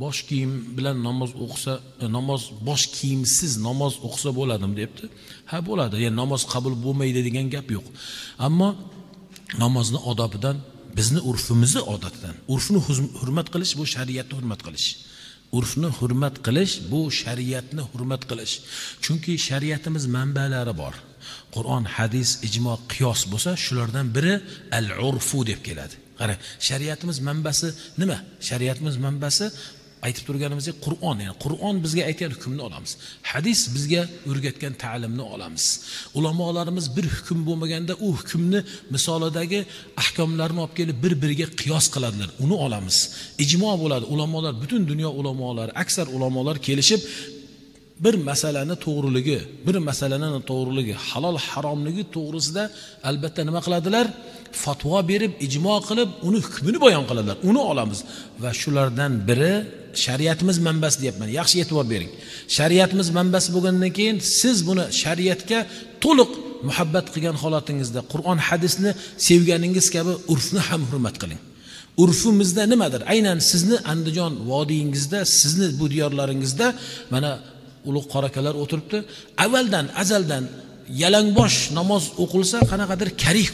bosh kiyim bilan namoz o'qisa, namoz bosh kiyimsiz namoz o'qisa bo'ladimi debdi. Ha, bo'ladi. Ya'ni namoz qabul bo'lmaydi degan gap yo'q. Ammo namozni odobidan, bizni urfimizni odatidan, urfni hurmat qilish bu shariatni hurmat qilish. Urfni hurmat qilish bu shariatni hurmat qilish. Chunki shariatimiz manbalari bor. Qur'on, hadis, ijmo, qiyos bo'lsa, shulardan biri al-urfu deb keladi. Qara, shariatimiz manbasi nima? Shariatimiz manbasi aytib turganimizdek Qur'on, ya'ni Qur'on bizga aytgan hukmni olamiz. Hadis bizga o'rgatgan ta'limni olamiz. Ulamolarimiz bir hukm bo'lmaganda u hukmni misolidagi ahkomlarni olib kelib bir-biriga qiyos qiladilar. Uni olamiz. Ijmo bo'ladi. Ulamolar, butun dunyo ulamolari, aksar ulamolar kelishib bir masalani to'g'riligi, halol haromligi to'g'risida albatta nima qiladilar? Fatvo berib, ijmo qilib, uni hukmini bayon qiladilar. Uni olamiz va shulardan biri shariatimiz manbasi deyapman. Yaxshi e'tibor bering. Shariatimiz manbasi bo'lgandan keyin siz buni shariatga to'liq muhabbat qilgan holatingizda Qur'on, hadisni sevganingiz kabi urfni ham hurmat qiling. Urfimizda nimadir? Aynan sizni Andijon vodiyingizda, sizni bu diyorlaringizda mana ulug' qorakalar o'tiribdi. Azaldan yalangbosh namoz o'qilsa qanaqadir karih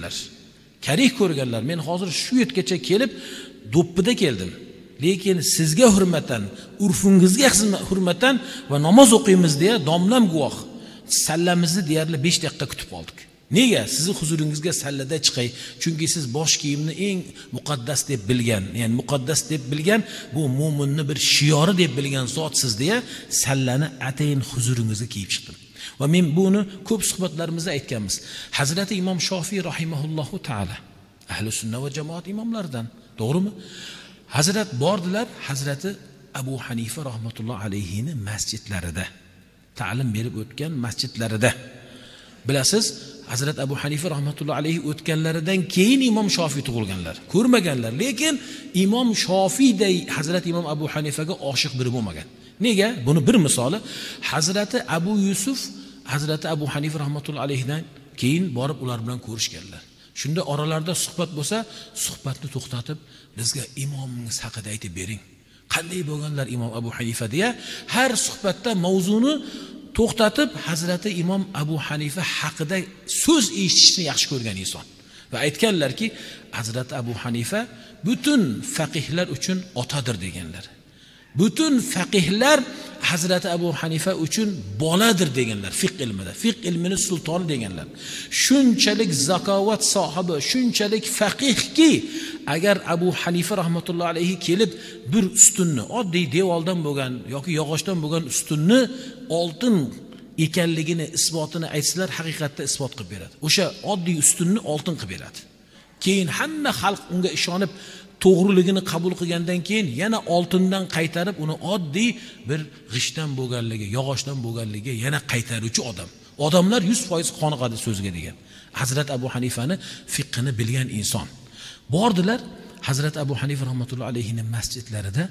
ko'rganlar. Men hozir shu yergacha kelib do'ppida keldim. Lekin sizga hurmatan, urfingizga hurmatan va namoz o'qiymiz deya domlam guvoh. Sallamizni deyarli 5 daqiqa kutib qoldik. Nega? Sizni huzuringizga sallada chiqay. Chunki siz bosh kiyimni eng muqaddas deb bilgan, ya'ni muqaddas deb bilgan, bu mo'minning bir shiori deb bilgan zotsiz deya sallani atayin huzuringizga kiyib chiqdim. Va men buni ko'p suhbatlarimizda aytganmiz. Hazrati Imom Shofiy rahimahullohu taala ahli sunna va jamoat imomlaridan, to'g'rimi? Hazrat bordilar, Hazrati Abu Hanifa rahmatulloh alayhini masjidlarida, ta'lim berib o'tgan masjidlarida. Bilasiz, Hazrat Abu Hanifa rahmatulloh alayhi o'tganlaridan keyin Imom Shofiy tug'ilganlar. Ko'rmaganlar, lekin Imom Shofiyday Hazrat Imom Abu Hanifaga oshiq biri bo'lmagan. Nega? Buni bir misoli, Hazrati Abu Yusuf Hazrati Abu Hanifa rahmatulloh alayhidan keyin borib ular bilan ko'rishganlar. Shunda oralarida suhbat bo'lsa, suhbatni to'xtatib, bizga imomingiz haqida aytib bering. Qanday bo'lganlar Imom Abu Hanifa deya har suhbatda mavzuni to'xtatib Hazrati Imom Abu Hanifa haqida so'z eshitishni yaxshi ko'rgan inson. Va aytganlarki, Hazrati Abu Hanifa butun faqihlar uchun otadir deganlar. Butun faqihlar Hazrati Abu Hanifa uchun boladir deganlar fiqh ilmida. Fiqh ilmining sultoni deganlar. Shunchalik zakovat sohibi, shunchalik faqihki, agar Abu Hanifa rahmatulloh alayhi kelib bir ustunni, oddiy devordan bo'lgan yoki yog'ochdan bo'lgan ustunni oltin ekanligini isbotini aytsalar, haqiqatda isbot qilib beradi. O'sha oddiy ustunni oltin qilib beradi. Keyin hamma xalq unga ishonib to'g'riligini qabul qilgandan keyin yana oltindan qaytarib uni oddiy bir g'ishdan bo'lganligi, yog'ochdan bo'lganligi yana qaytaruvchi odam. Odamlar 100% qoniqadi so'ziga degan. Hazrat Abu Hanifani fiqhini bilgan inson. Bordilar, Hazrat Abu Hanifa rahmatulloh alayhining masjidlarida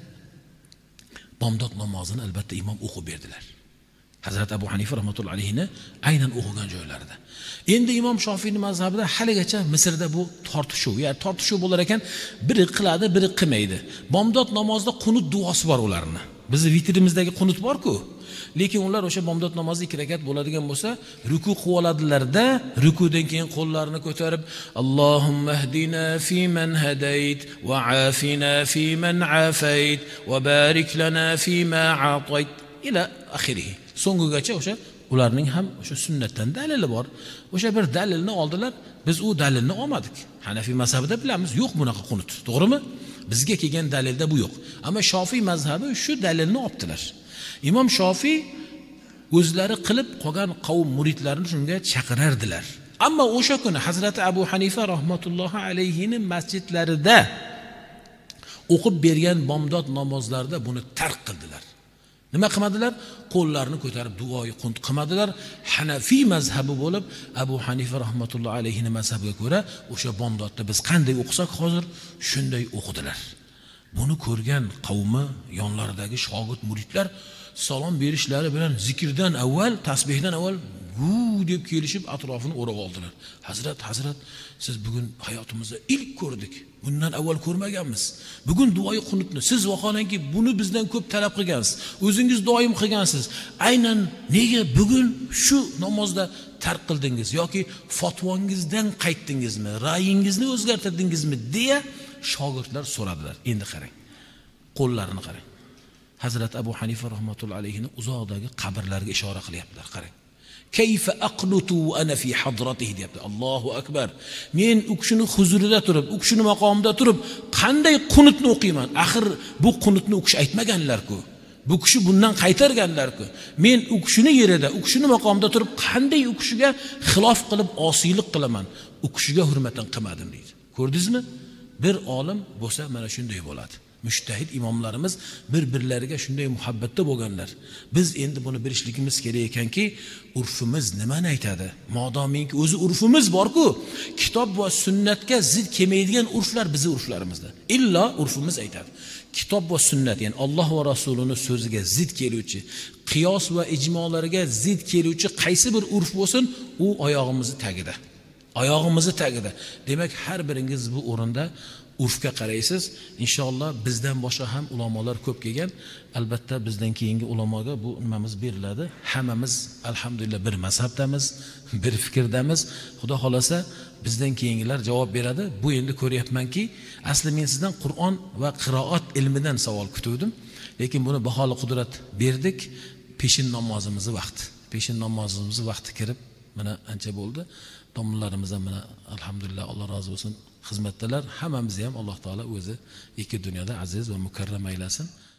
bomdod namozini albatta imom o'qib berdilar. Hazrat Abu Hanifa rahmatulloh alayhini aynan o'qigan joylarida. Endi Imom Shofiyning mazhabida haligacha Misrda bu tortishuv, ya'ni tortishuv bo'lar ekan, biri qiladi, biri qilmaydi. Bomdod namozida qunut duosi bor ularning. Bizni vitrimizdagi qunut bor-ku. Lekin ular o'sha bomdod namozi 2 rakat bo'ladigan bo'lsa, ruku qilib oladilar-da, rukudan keyin qo'llarini ko'tarib, Allohumma hdina fi man hadayt va afina fi man afayt va barik lana fi ma a'tayt ila oxirih. So'ngigacha o'sha ularning ham o'sha sunnatdan dalili bor. O'sha bir dalilni oldilar, biz u dalilni olmadik. Hanafiy mazhabida bilamiz, yo'q bunaqa qunut, to'g'rimi? Bizga kelgan dalilda bu yo'q. Ammo Shofiy mazhabi shu dalilni olibdilar. Imom Shofiy o'zlari qilib qolgan qavm muridlarini shunga chaqirardilar. Ammo o'sha kuni Hazrati Abu Hanifa rahmatullohi alayhining masjidlarida o'qib bergan bomdod namozlarida buni tark qildilar. Nima qilmadilar? Qo'llarini ko'tarib duoyi qunt qilmadilar. Hanafiy mazhabi bo'lib, Abu Hanifa rahmatullohi alayhining mazhabiga ko'ra o'sha bomdodda biz qanday o'qisak hozir shunday o'qidilar. Buni ko'rgan qavmi, yonlaridagi shogird muridlar salom berishlari bilan zikrdan avval, tasbihdan avval gu deb kelishib atrofini o'rab oldilar. Hazrat, siz bugun hayotimizda ilk ko'rdik. Bundan avval ko'rmaganmiz. Bugun duoyi qunutni siz vaholanki buni bizdan ko'p talab qilgansiz. O'zingiz doim qilgansiz. Aynan nega bugun shu namozda tark qildingiz yoki fatvongizdan qaytdingizmi, ra'yingizni o'zgartirdingizmi deya shogirdlar so'radilar. Endi qarang. Qo'llarini qarang. Hazrat Abu Hanifa rahmatullohi alayhini uzoqdagi qabrlarga ishora qilyaptilar. Qarang. Kayfa aqnutu wa ana fi hadratihi deyapti. Allohu akbar. Men u kishini huzurida turib, u kishini maqomida turib, qanday qunutni o'qiyman? Axir bu qunutni u kishi aytmaganlar-ku. Bu kishi bundan qaytarganlar-ku. Men u kishini yerida, u kishini maqomida turib, qanday u kishiga xilof qilib osiylik qilaman? U kishiga hurmatan qilmadim deydi. Ko'rdingizmi? Bir olim bo'lsa mana shunday bo'ladi. Mujtahid imomlarimiz bir-birlariga shunday muhabbatda bo'lganlar. Biz endi buni bilishligimiz kerak ekanki, urfimiz nimani aytadi? Modomiki o'zi urfimiz bor-ku, kitob va sunnatga zid kelmaydigan urflar bizning urflarimizda. Illa urfimiz aytadi. Kitob va sunnat, ya'ni Alloh va Rasulining so'ziga zid keluvchi, qiyos va ijmolariga zid keluvchi qaysi bir urf bo'lsin, u oyog'imizning tagida. Oyog'imizning tagida. Demak, har biringiz bu o'rinda urfga qaraysiz. Inshaalloh bizdan boshqa ham ulamolar ko'p kelgan. Albatta bizdan keyingi ulamoga bu nimamiz beriladi. Hammamiz alhamdulillah bir mazhabdamiz, bir fikrdamiz. Xudo xolasa bizdan keyingilar javob beradi. Bu endi ko'ryapmanki, asli men sizdan Qur'on va qiroat ilmidan savol kutuvdim. Lekin buni baholi qudrat berdik. Peshin namozimizni vaqti. Peshin namozimizni vaqti kirib, mana ancha bo'ldi. Domlalarimiz ham mana alhamdulillah Alloh rozi bo'lsin xizmatdalar. Hammamizni ham Alloh taolo o'zi ikki dunyoda aziz va mukarram aylasin.